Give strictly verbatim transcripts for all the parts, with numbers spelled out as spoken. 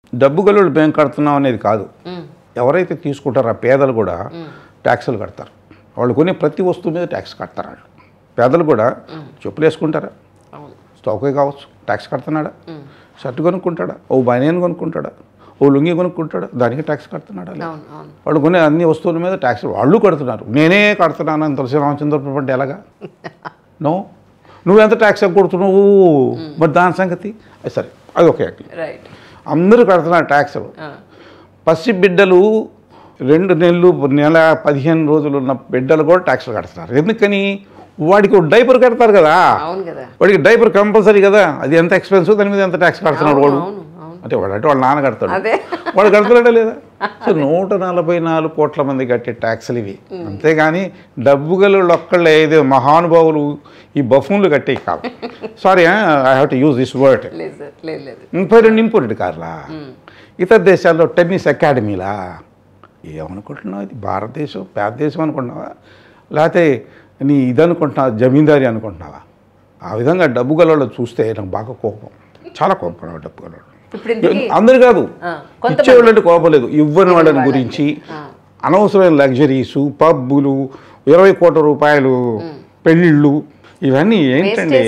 డబ్బు గల్లుడు మేము కడుతున్నాం అనేది కాదు. ఎవరైతే తీసుకుంటారో ఆ పేదలు కూడా ట్యాక్సులు కడతారు. వాళ్ళు కొనే ప్రతి వస్తువు మీద ట్యాక్స్ కడతారు. వాళ్ళు పేదలు కూడా చెప్పులు వేసుకుంటారా, స్టోకే కావచ్చు, ట్యాక్స్ కడుతున్నాడా? షర్ట్ కొనుక్కుంటాడా, ఓ బనియన్ కొనుక్కుంటాడా, ఓ లుంగి కొనుక్కుంటాడా, దానికి ట్యాక్స్ కడుతున్నాడా? వాళ్ళు కొనే అన్ని వస్తువుల మీద ట్యాక్స్ వాళ్ళు కడుతున్నారు. నేనే కడుతున్నాను అని తులసి రామచంద్రపురం అంటే ఎలాగా? నో, నువ్వెంత ట్యాక్స్ కొడుతున్నావు, మరి దాని సంగతి సరే, అది ఓకే. అందరూ కడుతున్నారు ట్యాక్సులు. పసి బిడ్డలు రెండు నెలలు నెల పదిహేను రోజులు ఉన్న బిడ్డలు కూడా ట్యాక్సులు కడుతున్నారు. ఎందుకని? వాడికి డైపర్ కడతారు కదా, వాడికి డైపర్ కంపల్సరీ కదా, అది ఎంత ఎక్స్పెన్సివ్, దాని మీద ఎంత ట్యాక్స్ కడుతున్నాడు వాడు. అంటే వాడు అంటే వాళ్ళ నాన్న కడతాడు, వాడు కడుతున్నాడా లేదా? సో నూట నలభై నాలుగు కోట్ల మంది కట్టే ట్యాక్సులు ఇవి. అంతేగాని డబ్బు గల ఒక్కళ్ళే ఏదో మహానుభావులు ఈ బఫూన్లు కట్టేవి కాదు. Sorry, I have to use this word. ముప్పై రెండు ఇంపోర్టెడ్ కార్లా, ఇతర దేశాల్లో టెన్నిస్ అకాడమీలా. ఏమనుకుంటున్నావు? ఇది భారతదేశం పేద దేశం అనుకుంటున్నావా, లేకపోతే నీ ఇది అనుకుంటున్నావా, జమీందారీ అనుకుంటున్నావా? ఆ విధంగా డబ్బు గల చూస్తే నాకు బాగా కోపం, చాలా కోపం. డబ్బు గల అందరు కాదు, ఇచ్చేవాళ్ళంటే కోపం లేదు, ఇవ్వని వాళ్ళని గురించి అనవసరమైన లగ్జరీసు, పబ్బులు, ఇరవై కోట్ల రూపాయలు పెళ్ళిళ్ళు, ఇవన్నీ ఏంటండి?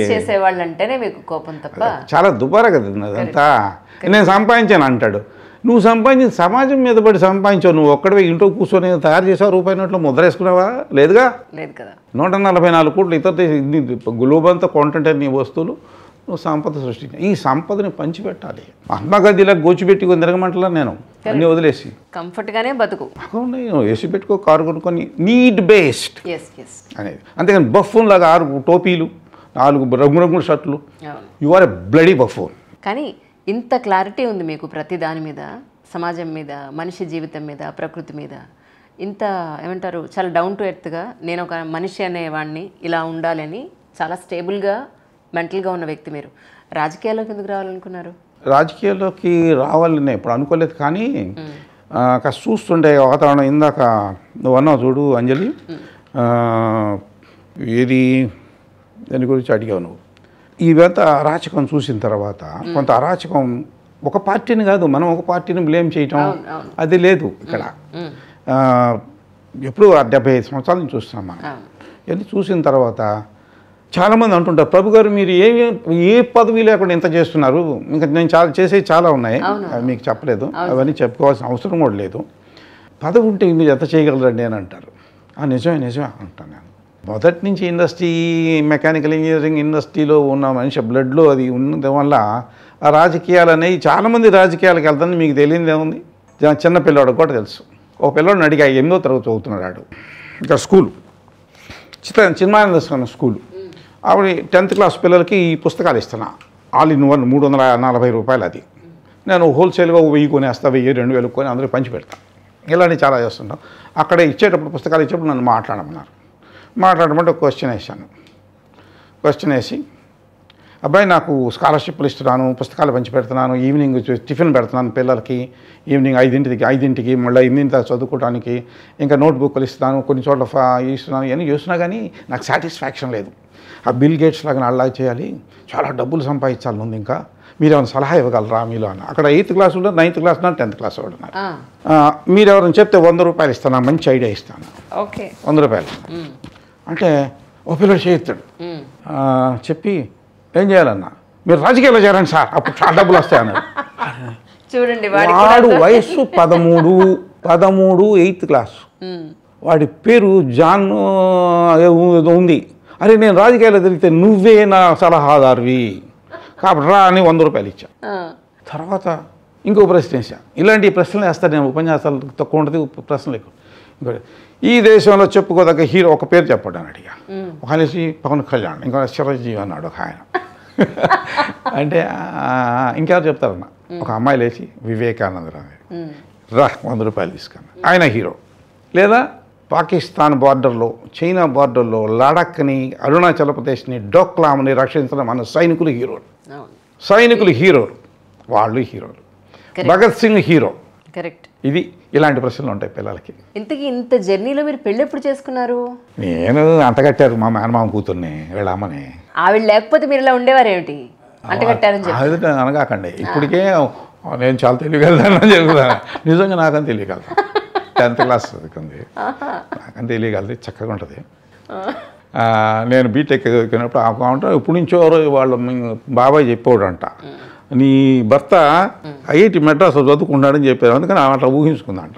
చాలా దుబారా కదా అదంతా. నేను సంపాదించాను అంటాడు. నువ్వు సంపాదించిన సమాజం మీద పడి సంపాదించావు. నువ్వు ఒక్కడే ఇంట్లో కూర్చొని తయారు చేసావు, రూపాయి నోట్లో ముద్ర వేసుకున్నావా? లేదుగా. లేదు కదా. నూట నలభై నాలుగు కోట్లు ఇతర గ్లోబ్ అంతా కొంటుంటే నీ వస్తువులు నువ్వు సంపద సృష్టించ. ఈ సంపదని పంచిపెట్టాలి. మహాత్మా గాంధీలా గోచిపెట్టి తిరగమంటలా నేను అన్నీ వదిలేసి కంఫర్ట్గానే బతుకు వేసి పెట్టుకో, కారు కొనుక్కొని నీడ్ బేస్డ్ అనేది. అంతేగాని బఫూన్ లాగా ఆరు టోపీలు, నాలుగు రంగురంగుల షర్ట్లు, you are a bloody buffoon. కానీ ఇంత క్లారిటీ ఉంది మీకు ప్రతి దాని మీద, సమాజం మీద, మనిషి జీవితం మీద, ప్రకృతి మీద, ఇంత ఏమంటారు చాలా డౌన్ టు ఎర్త్గా, నేను ఒక మనిషి అనేవాడిని ఇలా ఉండాలని చాలా స్టేబుల్గా మెంటల్గా ఉన్న వ్యక్తి మీరు రాజకీయాల్లోకి ఎందుకు రావాలనుకున్నారు? రాజకీయాల్లోకి రావాలని ఎప్పుడు అనుకోలేదు, కానీ కాస్త చూస్తుండే వాతావరణం. ఇందాక నువ్వు అన్నావు చూడు అంజలి, ఏది దాని గురించి అడిగావు నువ్వు. ఇవంతా అరాచకం చూసిన తర్వాత కొంత అరాచకం, ఒక పార్టీని కాదు, మనం ఒక పార్టీని బ్లేమ్ చేయటం అది లేదు ఇక్కడ. ఎప్పుడు డెబ్బై ఐదు సంవత్సరాల నుంచి చూస్తున్నాం మనం. ఇవన్నీ చూసిన తర్వాత చాలామంది అంటుంటారు, ప్రభు గారు మీరు ఏ ఏ పదవి లేకుండా ఇంత చేస్తున్నారు, ఇంకా నేను చాలా చేసేవి చాలా ఉన్నాయి, అవి మీకు చెప్పలేదు, అవన్నీ చెప్పుకోవాల్సిన అవసరం కూడా లేదు. పదవి ఉంటే మీరు ఎంత చేయగలరండి అని అంటారు. నిజమే నిజమే అంటాను నేను. మొదటి నుంచి ఇండస్ట్రీ, మెకానికల్ ఇంజనీరింగ్ ఇండస్ట్రీలో ఉన్న మనిషి బ్లడ్లో అది ఉన్నది వల్ల ఆ రాజకీయాలు అనేవి, చాలామంది రాజకీయాలకు వెళ్తాను. మీకు తెలియదు ఏముంది, చిన్న పిల్లవాడు కూడా తెలుసు. ఒక పిల్లవాడిని అడిగా, ఎనిమిదో తరగతి చదువుతున్నాడు ఇక్కడ స్కూల్, చిత్ర చిన్మానంద స్కూల్. ఆవిడ టెన్త్ క్లాస్ పిల్లలకి ఈ పుస్తకాలు ఇస్తున్నా, ఆల్ ఇన్ వన్, మూడు వందల నలభై రూపాయలు. అది నేను హోల్సేల్గా వెయ్యి కొనేస్తా, వెయ్యి రెండు వేలు కొని అందరూ పంచి పెడతాను. ఇలాంటివి చాలా చేస్తుంటాం. అక్కడ ఇచ్చేటప్పుడు పుస్తకాలు ఇచ్చేటప్పుడు నన్ను మాట్లాడమన్నారు. మాట్లాడమంటే ఒక క్వశ్చన్ వేసాను. క్వశ్చన్ వేసి, అబ్బాయి నాకు స్కాలర్షిప్లు ఇస్తున్నాను, పుస్తకాలు పంచి పెడుతున్నాను, ఈవినింగ్ టిఫిన్ పెడుతున్నాను పిల్లలకి, ఈవినింగ్ ఐదింటికి ఐదింటికి మళ్ళీ ఎనిమిదింటి దాకా చదువుకోవడానికి, ఇంకా నోట్బుక్లు ఇస్తున్నాను, కొన్ని చోట్ల ఇస్తున్నాను, ఇవన్నీ చేస్తున్నా కానీ నాకు సాటిస్ఫాక్షన్ లేదు. ఆ బిల్ గేట్స్ లాగా అలా చేయాలి, చాలా డబ్బులు సంపాదించాలి ముందు, ఇంకా మీరు ఏమైనా సలహా ఇవ్వగలరా మీలో అన్న. అక్కడ ఎయిత్ క్లాస్ ఉన్నారు, నైన్త్ క్లాస్ ఉన్నారు, టెన్త్ క్లాస్ వాడు ఉన్నారు. మీరు ఎవరైనా చెప్తే వంద రూపాయలు ఇస్తాను, మంచి ఐడియా ఇస్తాను, వంద రూపాయలు అంటే ఓ పిల్లడు చేయిస్తాడు. చెప్పి ఏం చేయాలన్నా, మీరు రాజకీయాల్లో చేరండి సార్, అప్పుడు చాలా డబ్బులు వస్తాయి అన్నాడు. చూడండి, వాడు వయస్సు పదమూడు పదమూడు ఎయిత్ క్లాస్, వాడి పేరు జాన్ ఉంది. అరే నేను రాజకీయాల్లో తిరిగితే నువ్వే నా సలహాదారువి కాబట్టి రా అని వంద రూపాయలు ఇచ్చా. తర్వాత ఇంకో ప్రశ్న వేసా. ఇలాంటి ప్రశ్నలు వేస్తాను నేను, ఉపన్యాసాలు తక్కువ ఉంటుంది, ప్రశ్నలు ఎక్కువ. ఇంకోటి, ఈ దేశంలో చెప్పుకోదగ్గ హీరో ఒక పేరు చెప్పాడు అని అడిగా. ఒక అనేసి పవన్ కళ్యాణ్, ఇంకో చిరంజీవి అన్నాడు ఒక ఆయన. అంటే ఇంకెవరు చెప్తారన్న, ఒక అమ్మాయి లేచి వివేకానందరావు, రా వంద రూపాయలు తీసుకున్నా, ఆయన హీరో. లేదా పాకిస్తాన్ బార్డర్లో, చైనా బార్డర్లో లడాఖ్ని, అరుణాచల్ ప్రదేశ్ని, డోక్లాంని రక్షించడం మన సైనికులు హీరోలు. సైనికులు హీరోలు, వాళ్ళు హీరోలు. భగత్ సింగ్ హీరో. కరెక్ట్. ఇది ఇలాంటి ప్రశ్నలు ఉంటాయి పిల్లలకి. ఇంతకీ ఇంత జర్నీలో మీరు పెళ్ళి ఎప్పుడు చేసుకున్నారు? నేను అంటగట్టారు మా మేనమామ కూతుర్ని, వీళ్ళ అమ్మని. ఆవిడ లేకపోతే మీరు ఇలా ఉండేవారేమిటి? అంటగట్టారని చెప్పి అనగాకండి. ఇప్పటికే నేను చాలా తెలియగలుగుతానని చెప్తాను. నిజంగా నాకని తెలియగలుగుతాను. టెన్త్ క్లాస్ చదువుకుంది, నాకని తెలియగలది, చక్కగా ఉంటుంది. నేను బీటెక్ చదువుకున్నప్పుడు ఆ కౌంటర్ ఇప్పుడు నుంచో వాళ్ళ బాబాయ్ చెప్పాడంట, నీ భర్త ఐఐటి మెడ్రాస్లో చదువుకుంటాడని చెప్పారు, అందుకని అట్లా ఊహించుకుందంట.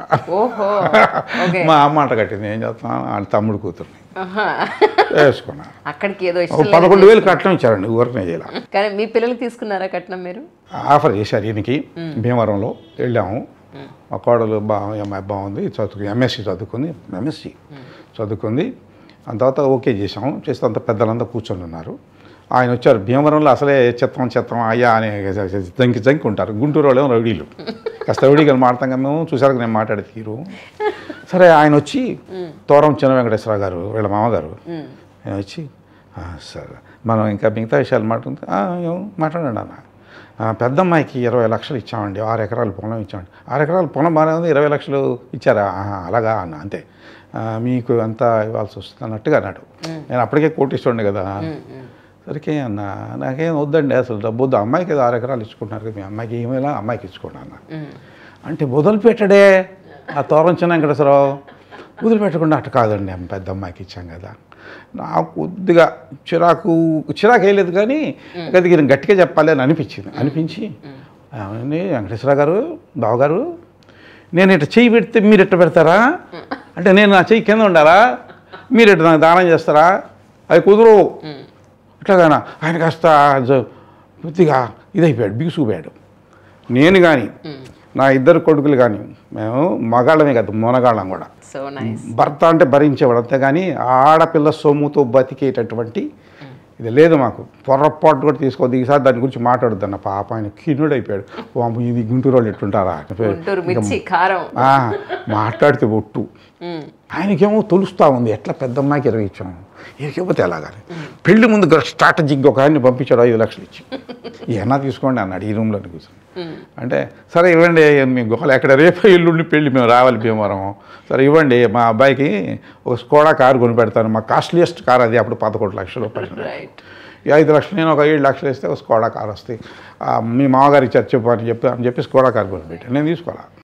మా అమ్మ అంట కట్టింది, ఏం చేస్తాను వాళ్ళ తమ్ముడు కూతుర్ని వేసుకున్నాను. అక్కడికి ఏదో పదకొండు వేలు కట్నం ఇచ్చారండి, ఊరికనే చేయాలి. కానీ మీ పిల్లలు తీసుకున్నారా కట్నం? మీరు ఆఫర్ చేశారు ఈయనకి. భీమవరంలో వెళ్ళాము, మా కోడలు బా అమ్మాయి బాగుంది, చదువుకు ఎంఎస్సి చదువుకుంది, ఎంఎస్సి చదువుకుంది. అంత తర్వాత ఓకే చేసాము, చేస్తే అంత పెద్దలంతా కూర్చొని ఉన్నారు. ఆయన వచ్చారు, భీమవరంలో అసలే చెత్తం చెత్తం అయ్యా అని జంకి జంకి ఉంటారు, గుంటూరు వాళ్ళు ఏమో రౌడీలు, కాస్త రౌడీగా మాడతాం కదా మేము, చూసారు నేను మాట్లాడే తీరు. సరే ఆయన వచ్చి తోరం చిన్న వెంకటేశ్వర గారు వీళ్ళ మామగారు ఆయన వచ్చి, సరే మనం ఇంకా మిగతా విషయాలు మాట్లాడుతుంది, మాట్లాడండి అన్న, పెద్దమ్మాయికి ఇరవై లక్షలు ఇచ్చామండి, ఆరు ఎకరాల పొలం ఇచ్చామండి. ఆరు ఎకరాల పొలం బాగానే ఉంది, ఇరవై లక్షలు ఇచ్చారా? అలాగా అన్న, అంతే, మీకు అంతా ఇవ్వాల్సి వస్తుంది అన్నట్టుగా అన్నాడు. నేను అప్పటికే కోటిస్తుండే కదా. సరికే అన్న, నాకేం వద్దండి అసలు డబ్బు వద్దు, అమ్మాయికి ఆరు ఎకరాలు ఇచ్చుకుంటున్నారు కదా, మీ అమ్మాయికి ఏమైనా అమ్మాయికి ఇచ్చుకోండి అన్న. అంటే వదిలిపెట్టడే ఆ తోరం చిన్న వెంకటేశ్వరరావు, వదిలిపెట్టకుండా అట్ట కాదండి పెద్ద అమ్మాయికి ఇచ్చాం కదా. నాకు కొద్దిగా చిరాకు చిరాకు వేయలేదు, కానీ అది గట్టిగా చెప్పాలి అని అనిపించింది. అనిపించి ఏమండి వెంకటేశ్వర గారు, బావగారు, నేను ఇట్లా చెయ్యి పెడితే మీరు ఇట్ట పెడతారా? అంటే నేను నా చెయ్యి కింద ఉండాలా, మీరు ఇట్లా నాకు దానం చేస్తారా? అది కుదరు ఇట్లాగానా. ఆయన కాస్త కొద్దిగా ఇదైపోయాడు, బిగుసుకుపోయాడు. నేను కానీ నా ఇద్దరు కొడుకులు కానీ మేము మగాళ్ళమే కదా, మొనగాళ్ళం కూడా. భర్త అంటే భరించేవాడు, అంతేగాని ఆడపిల్ల సొమ్ముతో బతికేటటువంటి ఇది లేదు మాకు. పొరపాటు కూడా తీసుకోవద్దు, ఈసారి దాని గురించి మాట్లాడద్దు అన్న. పాప ఆయన కిన్నుడు అయిపోయాడు, ఇది గుంటూరు వాళ్ళు ఎట్టుంటారా మాట్లాడితే ఒట్టు. ఆయనకేమో తొలుస్తూ ఉంది, ఎట్లా పెద్దమ్మాయికి ఇరవై ఇచ్చాము, ఇకపోతే ఎలాగాలి. పెళ్లి ముందు స్ట్రాటజిక్గా ఒక ఆయన్ని పంపించాడు, ఐదు లక్షలు ఇచ్చి, ఏమన్నా తీసుకోండి అన్నాడు ఈ రూమ్లోని కూర్చొని. అంటే సరే ఇవ్వండి, మీ గోళ ఎక్కడ రేపు ఎల్లుండి పెళ్ళి మేము రావాలి భీమవరం, సరే ఇవ్వండి, మా అబ్బాయికి ఒక స్కోడా కారు కొని పెడతాను, మా కాస్ట్లీయెస్ట్ కార్ అది, అప్పుడు పదకొండు లక్షలు రూపాయలు. ఈ ఐదు లక్షలు నేను ఒక ఏడు లక్షలు ఇస్తే ఒక స్కోడా కారు వస్తాయి, మీ మామగారికి చెప్పు అని చెప్పి అని చెప్పి స్కోడా కారు కొని పెట్టాను. నేను తీసుకోవాలా.